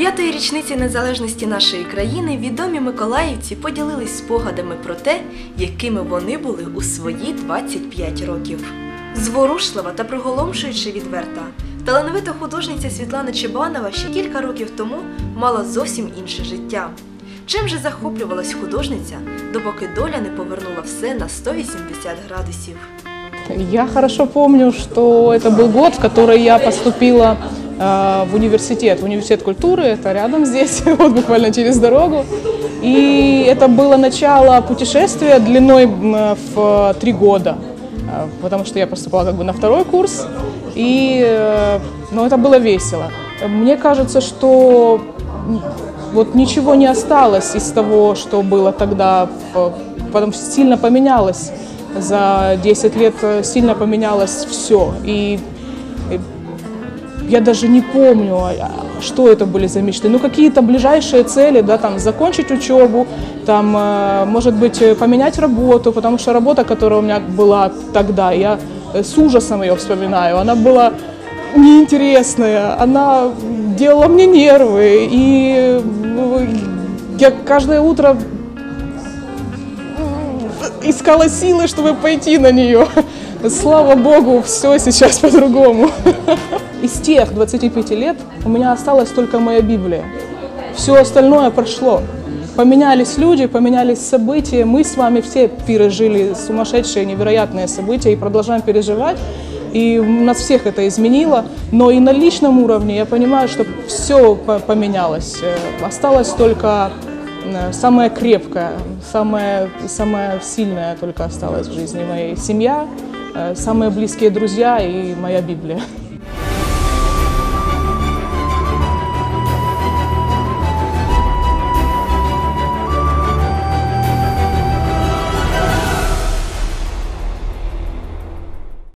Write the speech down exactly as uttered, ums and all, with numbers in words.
дев'ятої річниці незалежності нашої країни відомі миколаївці поділились спогадами про те, якими вони були у свої двадцять п'ять років. Зворушлива та приголомшуючи відверта, талановита художниця Світлана Чебанова ще кілька років тому мала зовсім інше життя. Чим же захоплювалась художниця, допоки доля не повернула все на сто вісімдесят градусів? Я хорошо помню, что это был год, в который я поступила э, в университет, в университет культуры, это рядом здесь, вот буквально через дорогу. И это было начало путешествия длиной в три года, потому что я поступала как бы на второй курс, и ну, это было весело. Мне кажется, что вот ничего не осталось из того, что было тогда, потому что сильно поменялось. За десять лет сильно поменялось все, и я даже не помню, что это были за мечты. Ну, какие-то ближайшие цели, да, там, закончить учебу, там, может быть, поменять работу, потому что работа, которая у меня была тогда, я с ужасом ее вспоминаю, она была неинтересная, она делала мне нервы, и я каждое утро искала силы, чтобы пойти на нее. Слава Богу, все сейчас по-другому. Из тех двадцати пяти лет у меня осталась только моя Библия. Все остальное прошло. Поменялись люди, поменялись события. Мы с вами все пережили сумасшедшие, невероятные события и продолжаем переживать. И нас всех это изменило. Но и на личном уровне я понимаю, что все поменялось. Осталось только самое крепкое, самое, самое сильное только осталось в жизни моей. Семья, самые близкие друзья и моя Библия.